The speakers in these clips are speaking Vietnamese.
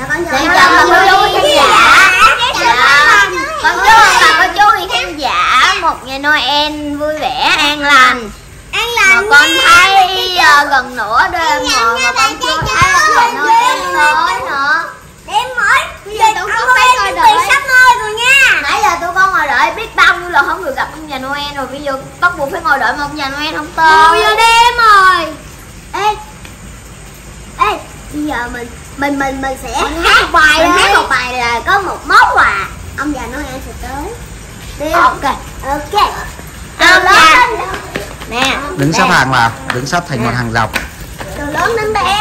Con chào cô chú khán giả. Con chúc bà cô chú khán giả một ngày Noel vui vẻ an lành. Mà con thấy gần nửa đêm rồi mà con chưa thấy ông Noel tới nữa. Em hỏi bây giờ tụi con phải ngồi đợi sắp ngồi rồi nha. Nãy giờ tụi con ngồi đợi biết bao nhiêu lần không được gặp ông già Noel rồi, bây giờ bắt buộc phải ngồi đợi mà ông già Noel không tới. 10 giờ đêm rồi. Ê, Bây giờ mình sẽ hát một bài. Mình hát một bài là có một món quà ông già Noel sẽ tới. Đi. ok. Ông già Nè, Đứng xếp hàng vào, đứng sắp thành một hàng dọc. từ lớn đến bé.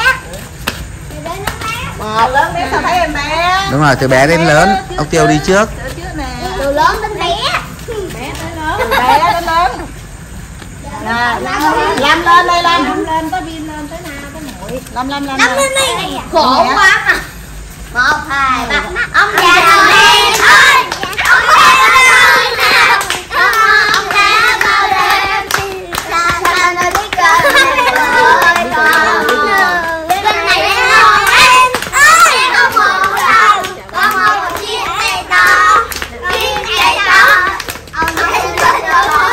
Lớn bé sao thấy em bé. Đúng rồi, từ bé đến lớn. Ông Tiêu đi trước. Từ lớn đến bé. Từ bé đến lớn. Nè, Lâm lên đây Lâm. Lâm lên tới Vin lên tới nào tới muội. Lâm Năm lên đây. khổ quá mà. 1, 2, 3. Ông già Noel ơi. Ông già Noel nào. ông đã bao đêm xa nơi biết cơn ơi con. Bên này đến Noel ơi, không một lần con mong một chiếc xe to, chiếc xe to. Ông Noel tới đó.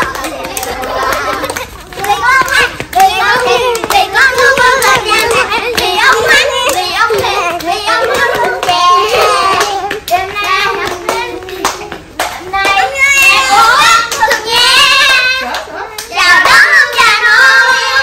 Vì con không ăn nhà vì ông ăn vì ông muốn chè. Đêm nay đêm nay mẹ của thường nha chào đón ông già Noel.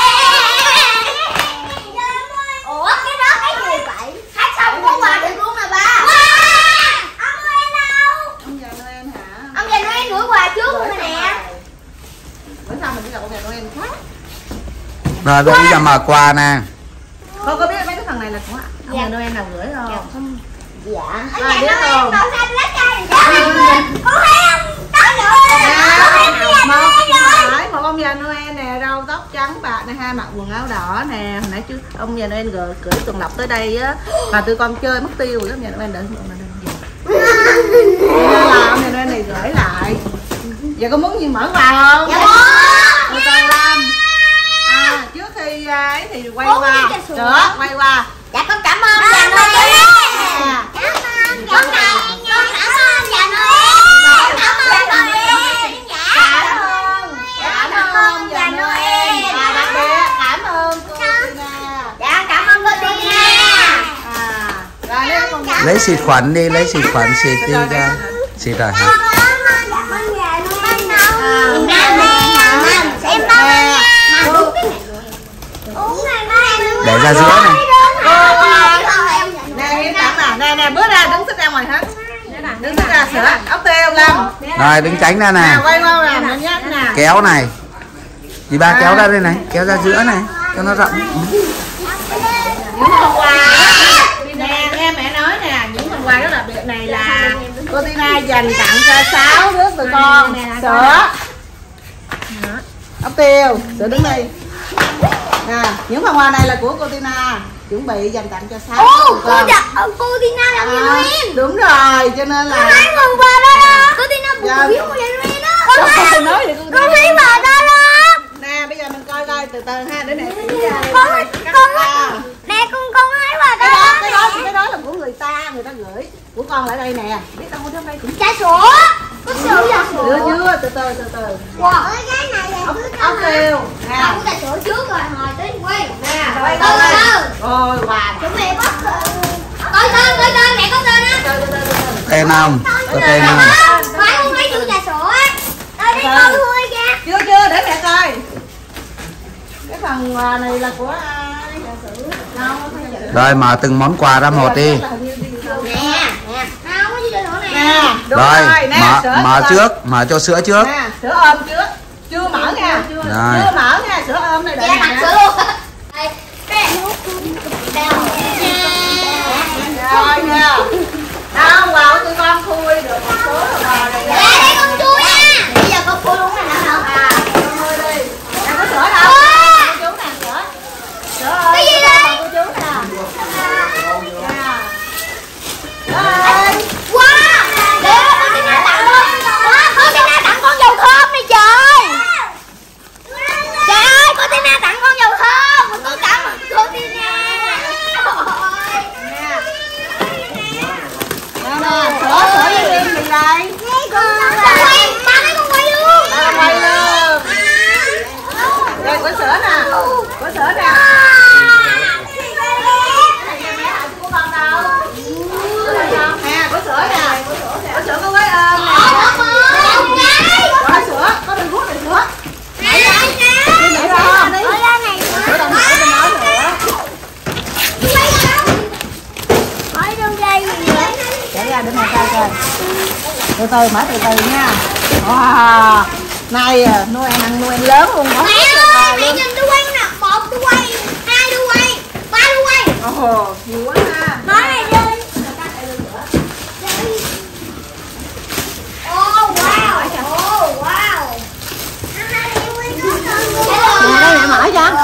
Ủa cái đó cái gì vậy? Hát xong có quà được luôn mà ba. Ông Noel đâu? Ông già Noel hả? Ông già Noel gửi quà trước luôn rồi nè. Bữa sau mình đi gặp ông già Noel khác. Rồi bây giờ mở quà nè. Con có biết mấy cái phần này là của ông già Noel nào gửi không? Dạ. Rồi biết không? Con thấy lá cây. Con thấy không? Tới nữa. Một ông già Noel nè, râu tóc trắng bạc nè ha, mặc quần áo đỏ nè. Hồi nãy chứ ông già Noel gửi Tuần Lộc tới đây á, mà tụi con chơi mất tiêu rồi ông già Noel đợi ông già Noel là ông già Noel này gửi lại. Giờ con muốn gì mở vào không? Dạ Từ từ Lâm. Trước khi ấy thì quay qua. Được, quay qua. Dạ con cảm ơn già Noel. Con cảm ơn già Noel. Cảm ơn già Noel. Cảm ơn già Noel. Và đặc biệt cảm ơn cô Tina. Dạ cảm ơn cô Tina. Rồi đây con Lấy xịt khuẩn đi, lấy xịt khuẩn xịt đi ra. Xịt rồi hả? Để ra giữa này. Nè, bước ra đứng xích ra ngoài hết. Đứng xích ra sửa ốc tiêu Lâm. Rồi đứng tránh ra nè. Quay qua làm nó nhắc nè. Kéo này. Đi ba kéo ra đây này, kéo ra giữa này cho nó rộng. Những phần quà nè, nghe mẹ nói nè, những phần quà rất là biệt này là cô Tina dành tặng cho 6 đứa tụi con. Sữa ốc tiêu, sữa đứng đi. Nè, những phần quà này là của cô Tina chuẩn bị dành tặng cho 6 đứa tụi con. Cô Tina làm già Noel. Đúng rồi, cho nên là Hai phần quà đó đó. Cô Tina buồn biểu của già Noel đó. Con thấy bà đó đó. nè, bây giờ mình coi từ từ ha, để nè. Mẹ con thấy bà đó. Cái đó là của người ta gửi. Của con lại đây nè. Biết đâu trong đây cũng Trà sữa. Có sữa trà sữa. chưa, từ từ. Wow, cái này là Ốc tiêu. Nè. Có trà sữa trước rồi, hồi tới quay. Nè, Rồi từ. ôi quà. Chúng mẹ bắt coi tên, mẹ có tên á. Tên không? Có tên không? Phải không thấy chữ trà sữa á. Đây đây coi thôi kìa. Chưa, để mẹ coi. Cái phần quà này là của ai? Trà sữa. Đâu, không thấy chữ. Rồi mở từng món quà ra một đi. Nè, không có chữ trà sữa nè. Nè, đúng Rồi, nè, mở trước, mở cho sữa trước. Nè, sữa ôm trước. Chưa mở nha. Rồi. Chưa mở nha, sữa ôm này để Dạ tặng sữa luôn. Rồi nha. Đâu, quà của tụi con khui được một số quà này. Dạ đây con chui nha. Bây giờ con chui luôn nè không? Con khui đi. Nè, có sữa đâu? Cô chú nè, sữa. Sữa ôm. Cái gì đây? Cô chú nè. Rồi. Wow. Để con Tina tặng luôn. Wow, con Tina tặng con dầu thơm này trời. Trời ơi, con Tina tặng con dầu thơm. Con cảm ơn cô Tina. sữa nè. Có sữa nè. Của con đâu? Nè, có sữa nè. Có sữa có gói ôm nè. Có sữa, có bình thuốc này sữa. Mẹ ra không? Sữa đồng nãy tôi nói sữa. Chạy ra để mẹ coi coi. Từ từ mở từ từ nha. Wow. Này nuôi ăn nuôi lớn luôn đó. Mẹ ơi, mẹ nhìn đuôi nè, 1 đuôi, 2 đuôi, 3 đuôi. Ồ, nhiều quá ha. Nói này đi. Oh wow. Oh wow. Nè đây mẹ mở cho.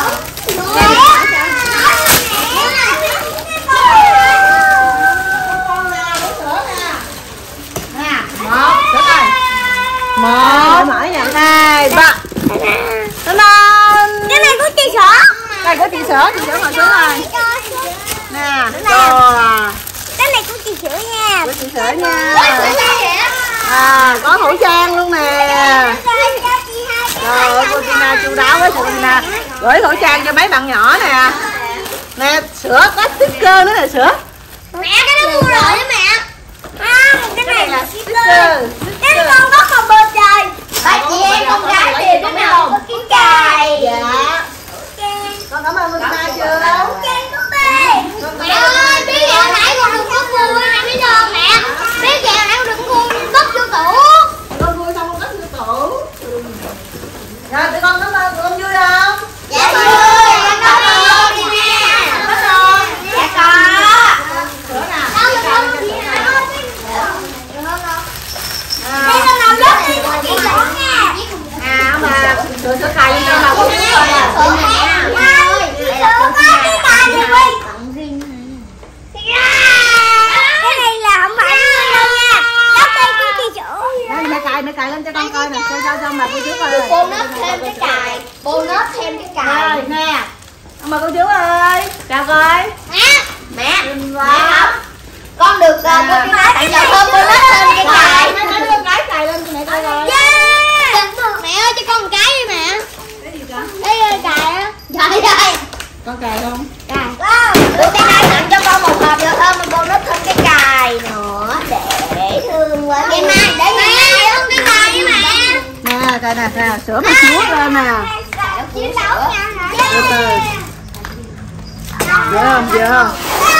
Một, mở nha, 2, 3. Cái này có chị sữa. đây có chị sữa ngồi xuống rồi. Nè, rồi. Cái này có chị sữa nha. Có chị sữa nha. À, có khẩu trang luôn nè. Trời ơi, cô Tina chu đáo với cô Tina. Gửi khẩu trang cho mấy bạn nhỏ nè. Nè, sữa có sticker nữa nè sữa. Mẹ cái đó mua rồi đó mẹ. Cái này là Sticker. cái con có con bơ trời. Ba chị em con gái thì cái nào có cái cài. Dạ. Con cảm ơn Tina chưa? Ok con bê. Mẹ ơi, biết kẹo nãy con đừng có mua nè biết chưa mẹ. Biết kẹo nãy con đừng mua cất vô tủ. Con vui xong con cất vô tủ. Rồi tụi con cảm ơn, tụi con vui không? Dạ vui, con cảm ơn đi nè. Có rồi. Dạ có. Sữa nè. Đâu được không? Đây là nào lớp thì có chị sữa nha. À mà sữa cài lên trên đầu con biết rồi nè. Sữa mẹ. Sữa có cái cài này Huy. Cái này là không phải đâu nha. Lớp đây có chị sữa. Đây mẹ cài lên cho con coi nè, cho mà cô chú coi. Bonus thêm cái cài. Bonus thêm cái cài. Rồi nè. Mời cô chú ơi. Chào coi. Mẹ không? Con được cô Tina tặng cho con bonus thêm cái cài. Nói con gái cài lên cho mẹ coi coi. Mẹ ơi cho con một cái đi mẹ. Cái gì con? Đây cài á. Trời ơi. Con cài không? Cài. Cô Tina tặng cho con một hộp được không? Bonus thêm cái cài nữa để thương quá. Ngày mai để ngày mai không cái cài với mẹ. Nè, cài nè, sữa mà chuốt lên nè. Chiến đấu nha. Từ từ. Dễ không? Dễ không?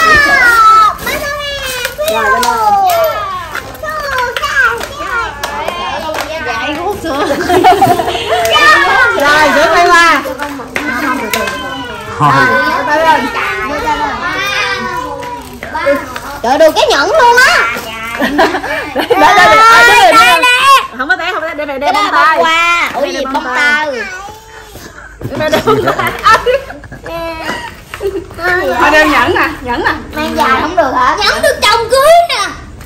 Rồi lên đây. Dạy hút sữa. Rồi sữa quay qua. Thôi. Tay lên. Trời được cái nhẫn luôn á. Không có té, không có té, để Cái đó bông là tay. bông hoa. Ủa gì bông tay. Để bông tay. Thôi đem nhẫn nè, nhẫn nè. Mang dài không được hả? Nhẫn được chồng cưới nè.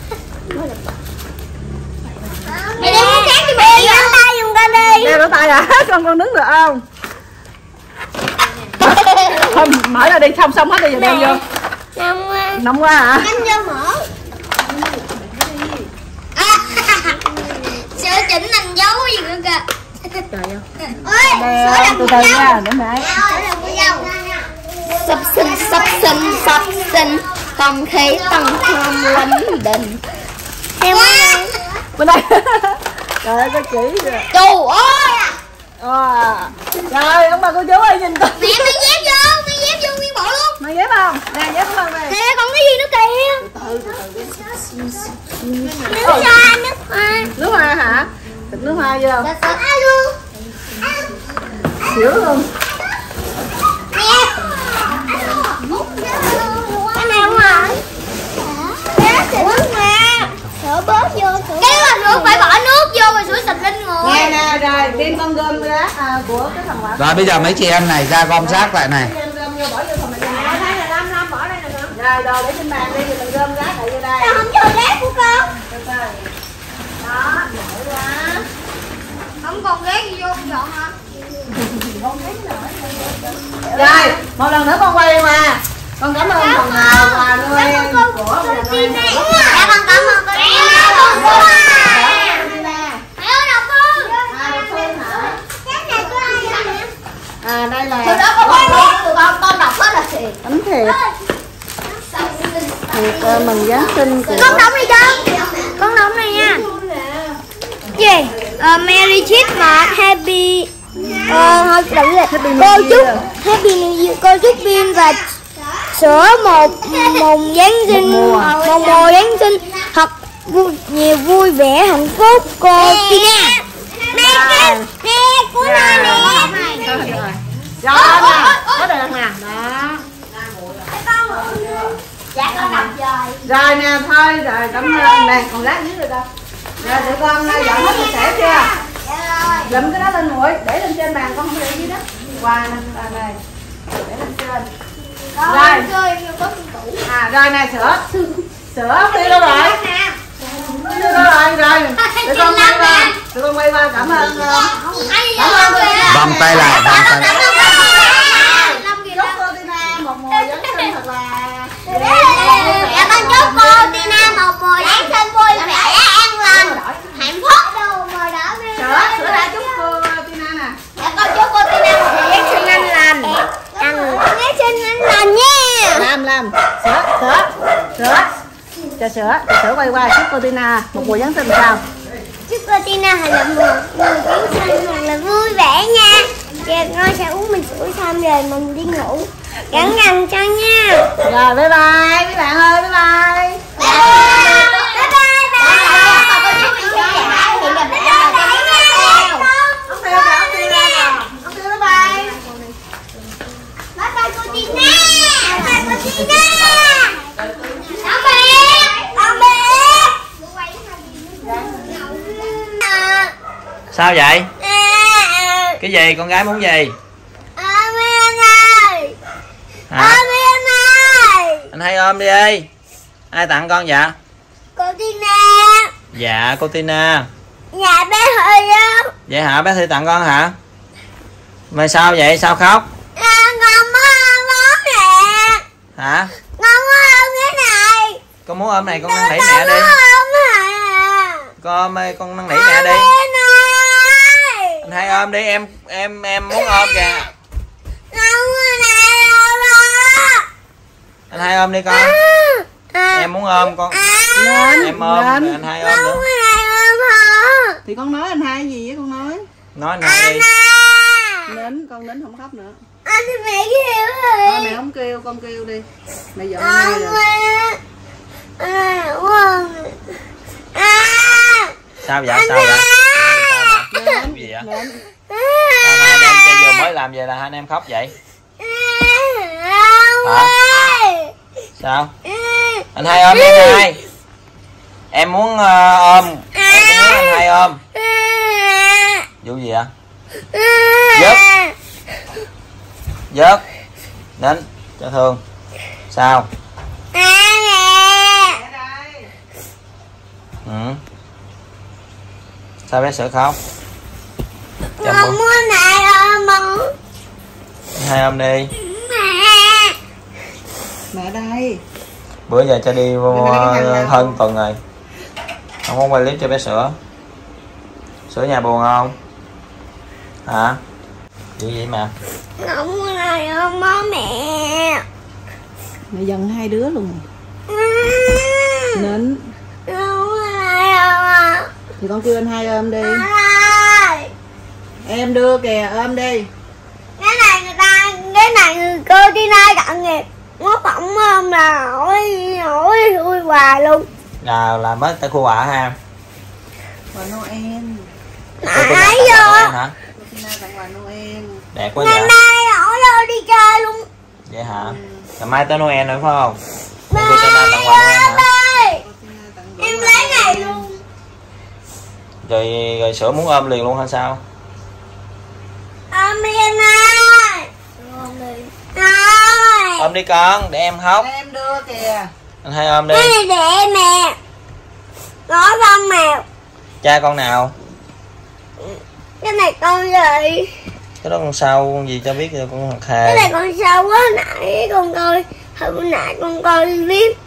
Mày đem cái khác đi mẹ. Đem tay dùng ra đi. Đeo lỗ tay hả? Con đứng được không? Thôi mở ra đi, xong hết đi rồi đeo vô. Nóng quá hả? Nhanh vô mở. Sữa chỉnh thành dấu gì nữa kìa. Trời ơi. Ơi, sữa làm Từ con từ dâu. nha, để mẹ. Sữa làm con dâu. Sắp xinh. Không khí tăng thêm linh đình. Em ơi. Bên đây. Trời ơi, có chỉ kìa. Trời ơi. Rồi, ông bà cô chú ơi nhìn con. Mẹ mang dép vô nguyên bộ luôn. Mang dép không? Nè, dép của con đây. Nè còn cái gì nữa kìa. Nước hoa. Nước hoa hả? Thịt nước hoa vô. Luôn. Xỉu luôn. Nè. Cái này không hả? Sữa bớt vô. Cái là nước phải bỏ nước vô rồi sữa xịt lên người. Nè, rồi đem con gom ra của cái thằng Hoạt. Rồi bây giờ mấy chị em này ra gom rác lại này. Đem gom vô bỏ vô thùng này. Đây là Lam bỏ đây nè con. Rồi đồ để trên bàn đi rồi mình gom rác lại vô đây. Sao không cho rác của con? Đó, nổi quá. Không còn rác gì vô dọn hả? Rồi, một lần nữa con quay qua. Con cảm ơn phần quà nuôi của mình. Dạ con cảm ơn con. Mẹ ơi đọc con. À, đây là Mừng Giáng sinh của Con đóng đi cho. Con đóng này nha. Gì? Merry Christmas, Happy thôi đừng rồi. Cô chúc Happy New Year. Cô chúc Pin và sữa một mùng Giáng sinh, một mùa Giáng sinh thật nhiều vui vẻ hạnh phúc. Cô Tina. Nè cô nói nè. Rồi có được nè. Đó. Rồi nè thôi rồi cảm ơn nè, còn lát nữa rồi đâu. Rồi tụi con dọn hết sạch sẽ chưa? Lụm cái đó lên nguội, để lên trên bàn, con không để dưới đó. Qua này, để lên trên. Rồi. Rồi nè sữa. Sữa đi đâu rồi? Đi đâu rồi? Rồi. Tụi con quay qua. Tụi con quay qua cảm ơn. Cảm ơn. Vòng tay lại, vòng tay lại. Chúc cô Tina một mùa Giáng sinh thật là Dạ con chúc cô Tina một mùa Giáng sinh vui vẻ, an lành, hạnh phúc. Sữa đã chúc cô Tina nè. Dạ con chúc cô Tina một mùa Giáng sinh an lành. Giáng sinh an lành nha. Làm sữa cho sữa quay qua chúc cô Tina một mùa Giáng sinh sao? Chúc cô Tina thật là mùa Giáng sinh thật là vui vẻ nha. Dạ con sẽ uống mình sữa xong rồi mình đi ngủ. Cẩn thận cho nha. Rồi bye bye mấy bạn ơi, bye bye. Bye bye bye. Ông Tiêu kìa, ông Tiêu ra nè. Ông Tiêu bye bye. Bye bye cô Tina. Bye bye cô Tina. Tạm biệt. Tạm biệt. Sao vậy? Cái gì? Con gái muốn gì? Amen ơi. Hả? Amen ơi. Anh hay ôm đi đi. Ai tặng con dạ? Cô Tina. Dạ cô Tina. Dạ bé Huy á. Vậy hả? Bé Thi tặng con hả? Mà sao vậy? Sao khóc? Con muốn ôm mẹ. Hả? Con muốn ôm cái này. Con muốn ôm này, con năn nỉ mẹ đi. Con ôm mẹ. Con ơi, con năn nỉ mẹ đi. Anh hay ôm đi, em muốn ôm kìa. Anh hay ôm đi con. Em muốn ôm con. Em ôm rồi anh hai ôm nữa. Thì con nói anh hai gì với con nói? Nói anh hai đi. Nín, con nín không khóc nữa. Anh mẹ kêu Thôi mẹ không kêu, con kêu đi. Mẹ giận anh hai rồi. Sao vậy? Sao vậy? Sao gì vậy? Sao hai anh em chơi vừa mới làm về là hai anh em khóc vậy? Hả? Sao? Anh hai ôm đi anh hai. Em muốn ôm. Em cũng muốn anh hai ôm. Vụ gì ạ? Vớt. Vớt. Đến cho thương. Sao? Ừ. Sao bé sữa khóc? Con muốn mẹ ôm con. Hai ôm đi. Mẹ đây. Bữa giờ cho đi vô hơn tuần rồi. Không có quay clip cho bé sữa. Sữa nhà buồn không? Hả? Gì vậy mà? Không muốn ai ôm bố mẹ. Mẹ giận hai đứa luôn. Nín. Không muốn ai ôm. Thì con kêu anh hai ôm đi. Ai. Em đưa kìa, ôm đi. Cái này cô Tina tặng nghiệp. Nó phỏng ôm là hỏi vui hoài luôn. Nào làm hết tay khu quà ha. Quà Noel. Nãy vô. Hả? Cô Tina tặng quà Noel. Đẹp quá Ngày vậy. mai hỏi vô đi chơi luôn. Vậy hả? Ngày mai tới Noel nữa phải không? Bye. Cô Tina tặng quà Noel hả? Em lấy này luôn. Rồi sữa muốn ôm liền luôn hay sao? Ôm đi em ơi. Ôm đi. Rồi. Ôm đi con, để em khóc. Em đưa kìa. Anh hai ôm đi. Cái này để mẹ. Có con mèo. Cha con nào? Cái này con gì? Cái đó con sao con gì cho biết rồi con thật Cái thề. này con sao quá nãy con coi. Hồi nãy con coi clip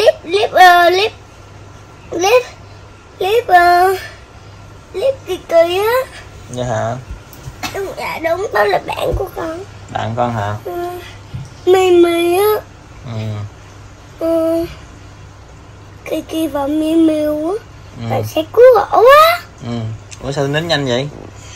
kỳ kỳ á. Dạ hả? Đúng, dạ đúng, đó là bạn của con. Bạn con hả? Mimi á. Ừ. Kiki và Miu Miu á. Và sẽ cứu gỗ á. Ủa sao đến nhanh vậy?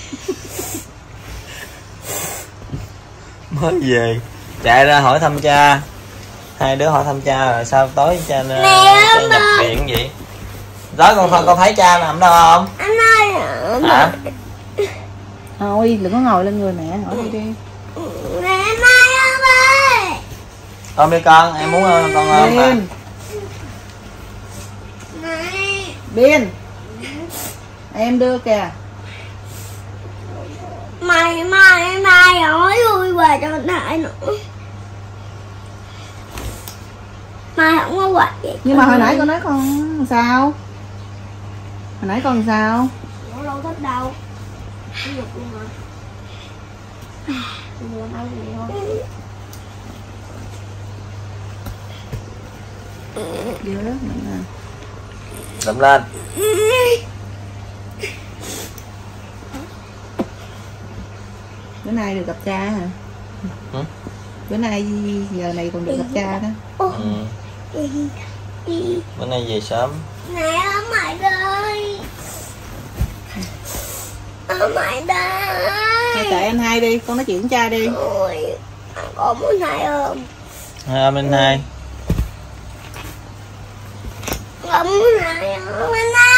Mới về chạy ra hỏi thăm cha, hai đứa hỏi thăm cha rồi sao tối cha nhập viện vậy? Đó con thấy cha nằm đâu không? Anh ơi. Hả? Thôi đừng có ngồi lên người mẹ, hỏi đi đi. Mẹ Mai ôm ơi. Ôm đi con, em muốn con ôm mà. Biên, em đưa kìa. Mai hỏi vui quà cho Nại nữa. Mai không có quà vậy. Nhưng mà hồi nãy con nói con sao? Hồi nãy con sao? Con đâu thích đâu. Không được luôn mà. Mua đâu gì thôi. Đưa đó nè. Lụm lên. Bữa nay được gặp cha hả? Bữa nay giờ này còn được gặp cha đó. Bữa nay về sớm. Mẹ ơi mày ơi. Mày đây. Thôi kệ anh hai đi, con nói chuyện với cha đi. Ôi, con muốn hai ôm. Hai ôm anh hai. Con muốn hai ôm anh hai.